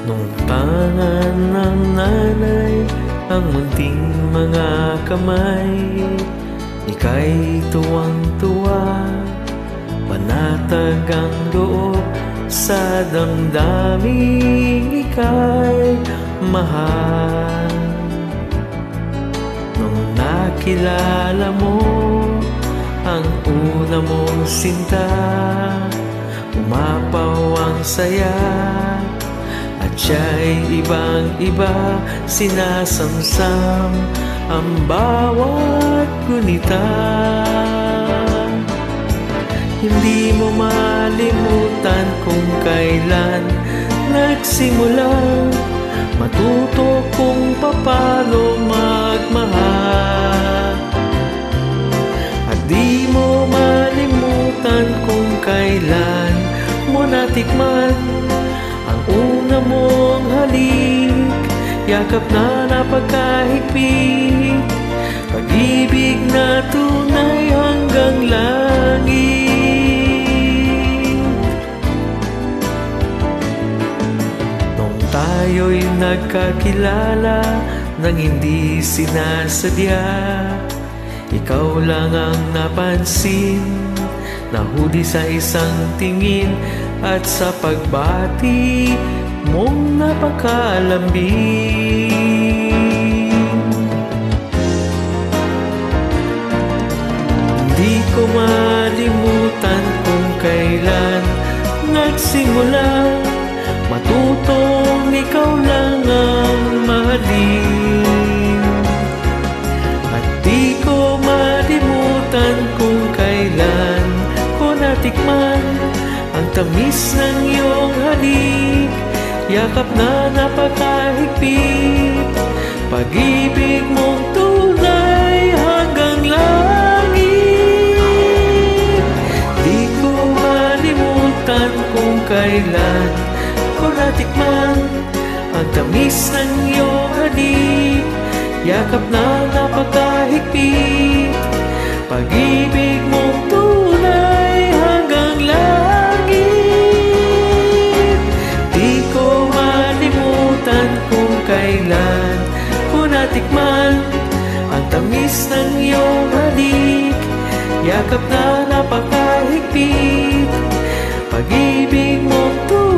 Nung tangan ng nanay ang munting mga kamay, ika'y tuwang-tuwa, panatag ang loob sa damdaming ika'y mahal. Nung nakilala mo ang una mong sinta, umapaw ang saya at siya'y ibang-iba, sinasamsam ang bawat gunita. Hindi mo malimutan kung kailan nagsimula matuto kung paano magmahal. At di mo malimutan kung kailan mo natikman ang una mong halik, yakap na napagkahigpit, pag-ibig na tunay hanggang langit. Nung tayo'y nagkakilala nang hindi sinasadya, ikaw lang ang napansin, nahuli sa isang tingin at sa pagbati mong napakalambing. Hindi ko malimutan kung kailan nagsimula matutong ikaw lang ang mahalin. At di ko malimutan kung kailan ko natikman ang tamis ng iyong halik, yakap na napakahigpit, pag-ibig mong tunay hanggang langit. Di ko malimutan kung kailan ko natikman ang tamis ng iyong halik, yakap na napakahigpit, pag-ibig mong tunay hanggang langit. Di ko malimutan kung kailan ko natikman ang tamis ng iyong halik, yakap na napakahigpit, pag-ibig mong tunay